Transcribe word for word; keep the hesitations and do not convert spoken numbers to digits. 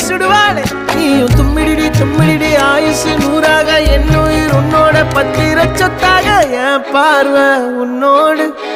சுடுவாளே நீயும் தும்மிடிடி தும்மிடிடி ஆயுசு நூறாக என்னுயிர் உன்னோட பத்திர சொத்தாக என் பார்வை உன்னோடு